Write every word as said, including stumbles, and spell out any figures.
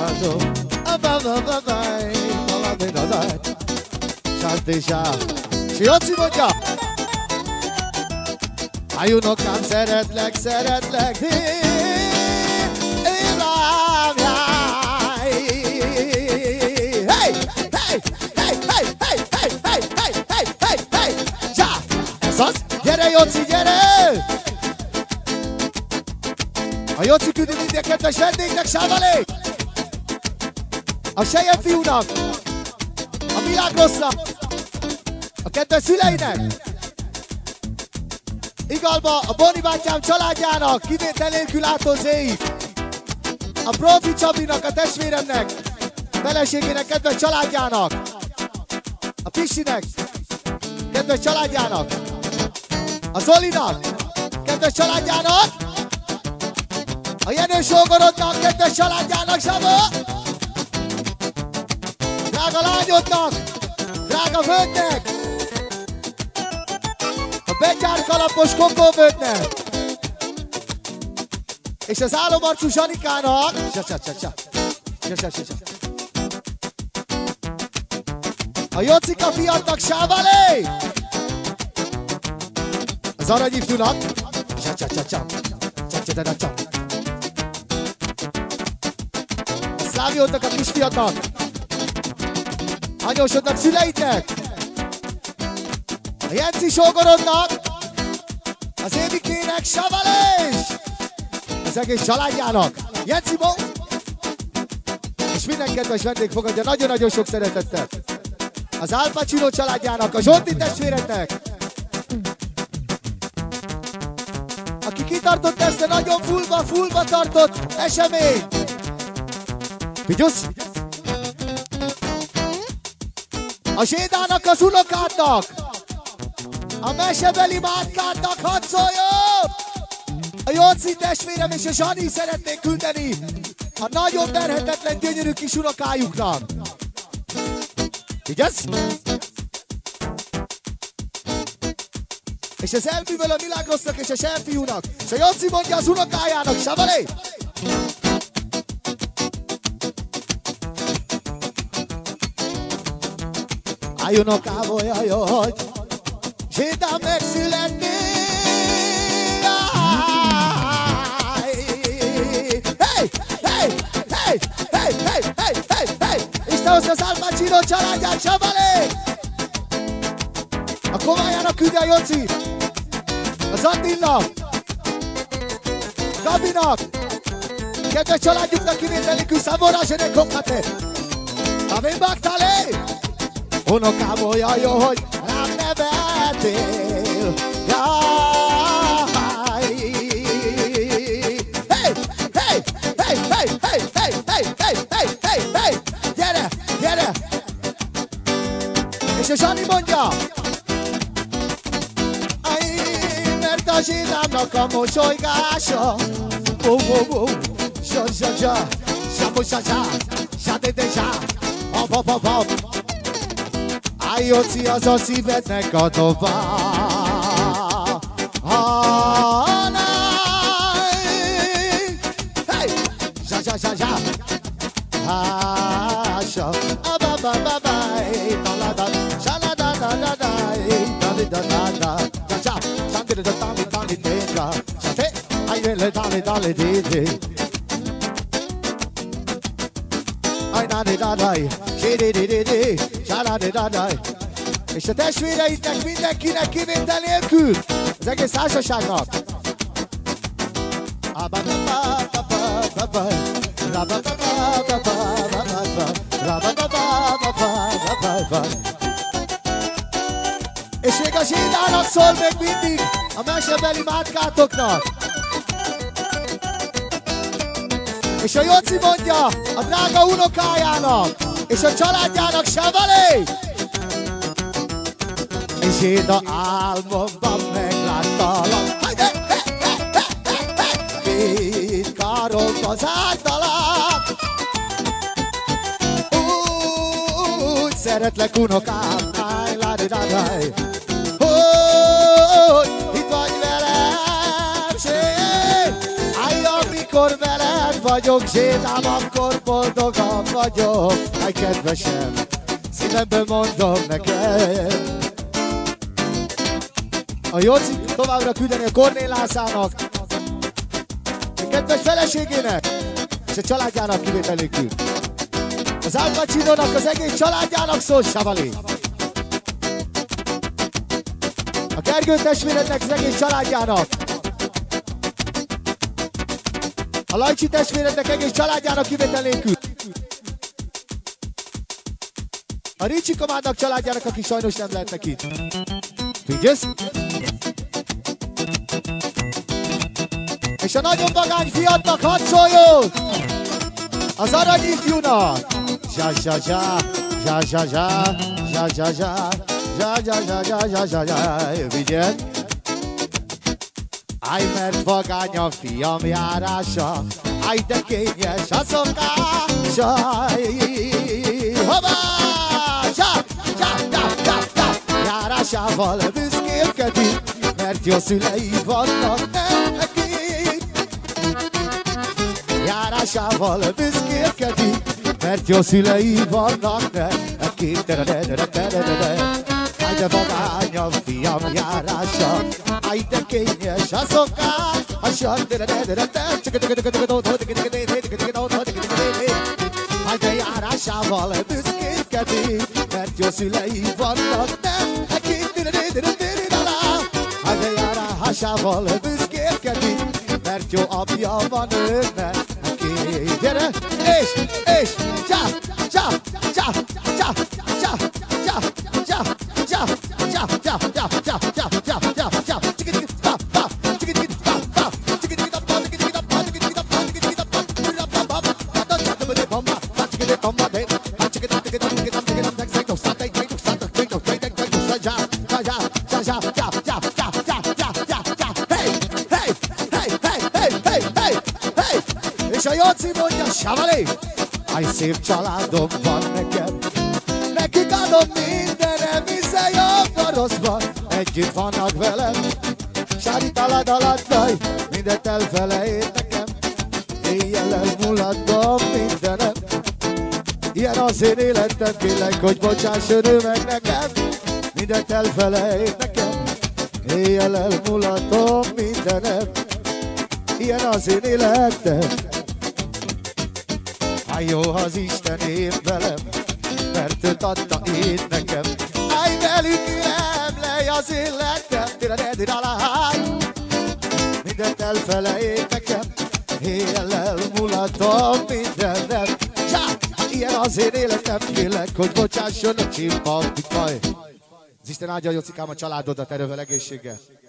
És Jóci mondja! Háj, unokám, szeretlek, szeretlek, én rám jár. Hey, hey, hey, hey, hey, hey, hey, hey, hey, hey, hey, ja! Ez az? Gyere, Jóci, gyere! A Jóci küldi minden kedves vendégnek, Sávalé! A Sejem fiúnak! A Világrossznak! A kedves szüleinek! Igalba a Boni bátyám családjának, kivétel nélkül átózéig! A Profi Csabinak, a testvéremnek, a feleségének, kedves családjának! A Pisinek, kedves családjának! A Zolinak, kedves családjának! A Jenő sógorodnak, kedves családjának, Sava! Drága lányodnak, drága völgynek! A betyár kalapos kokóvölgynek! És az álomarcú Zsanikának! A Jocika fiatnak, Sávalé! Az aranyifjúnak! A Szláviódnak, a kisfiatnak! Anyósodnak, szüleidnek! A Jenci sógorodnak! Az Évikének, Sávalés! Az egész családjának! Jenci Bo! És minden kedves vendég fogadja nagyon-nagyon sok szeretettel! Az Al Pacino családjának, a Zsolti testvéreknek! Aki kitartott ezt a nagyon fullba, fullba tartott esemény! Figyelsz! A Zsédának, az unokádnak! A mesebeli mátkádnak, hadd szóljon! A Jóci testvérem és a Zsani szeretnék küldeni a nagyon terhetetlen, gyönyörű kis unokájuknak. Figyelsz? És ez elművel a Világrossznak és a Serfiúnak, és a Jóci mondja az unokájának, Sávalé! Áj, unokám, jaj, hogy Zsédán megszületni. Hey, hey, hey, hey, hey, hey, hey, hey! Isten hozta az Al Pacino családját, Sávalé! A Kovályának küldi a Jóci! Az Attila! Gabinak! Kedves családjuknak kivételikű Szavorázsene Kokate! Avén Bagtálé! Unokám, olyan jó, hogy rám neveltél! Jaj! Hey! Hey! Hey! Hey! Hey! Hey! Hey! Hey! Hey! Hey! Hey! Gyere! Gyere! És a Zsani mondja! Aj, mert a Zsédámnak a mosolygása! Oh, oh, oh! Zsa, zsa, zsa! Zsa, zsa, zsa! Zsa, de, de, zsa! Hop, hop, hop, hop! A Jóci az a szívednek a doba. Hey! Zsa, zsa, zsa, zsa! Hása! Ababababaj! Talada! Saladadadadaj! Dalidadada! Zsa, sandidadadali, dalidéga! Zsa, ajjele, dali, dali, didi! Aj, dalidadaj! Sididididi! Saladidadaj! És a testvéreidnek, mindenkinek kivétel nélkül, az egész társaságnak. És még a Zsédának szól még mindig a mesebeli mátkátoknak. És a Jóci mondja a drága unokájának és a családjának, Sávalé! És Zséda álmomban megláttalak, két karomba zártalak. Úgy szeretlek, unokám, áj, ládi, ládi, hogy itt vagy velem, ség, állj, amikor velem vagyok, zsédám, akkor boldogabb vagyok. Aj, kedvesem, szívemből mondom neked. A Jóci továbbra küldeni a Kornél Lászának, a kedves feleségének és a családjának kivétel nélkül. Az Al Pacino-nak az egész családjának szól, Savali. A Gergő testvérednek az egész családjának. A Lajcsi testvérednek egész családjának kivétel nélkül. A Ricsi komádnak családjának, aki sajnos nem lehetnek itt. Figyelsz? És a nagyon vagány fiatnak hadd szóljon! Az arany ifjúnak! Zsa zsa zsa, zsa zsa zsa, zsa zsa zsa, zsa zsa zsa zsa zsa zsa zsa. Vigyed! Áj, mert vagány a fiam járása, áj, de kényes a szokása. Hoppá! Zsa, zsa, zsa, zsa, zsa. Járásával büszkélkedik, mert jó szülei vannak neki. Járásával büszkélkedik, mert jó szülei vannak neki. Áj, de vagány a fiam járása, áj, de kényes a szokása. Áj, de járásával büszkélkedik, mert jó szülei vannak neki. Áj, de járásával büszkélkedik, mert jó apja van őnek. Gyere, és, és, csá, csá, csá, csá, csá, csá, csá, csá, csá, csá, csá, csá, csá, csá, csá, csá, és a Jóci mondja, Savali, áj, szép családom van nekem, nekik adom mindenem, hiszen jobb rosszban együtt vannak velem. Sári talad alatt, daj, mindent elfelejt nekem, éjjel elmulattam mindenem. Ilyen az én életem, kérlek, hogy bocsásson ő meg nekem, mindent elfelejt nekem, éjjel elmulattam mindenem. Ilyen az én életem. Áj, jó az Isten én velem, mert őt adta én nekem. Áj, velük élem le az életem. Mindent elfelejt nekem, éjjel elmulatom mindenem. Ilyen az én életem, kérlek, hogy bocsásson a csimpampikai. Az Isten áldja a Jócikám a családodat erővel, egészséggel.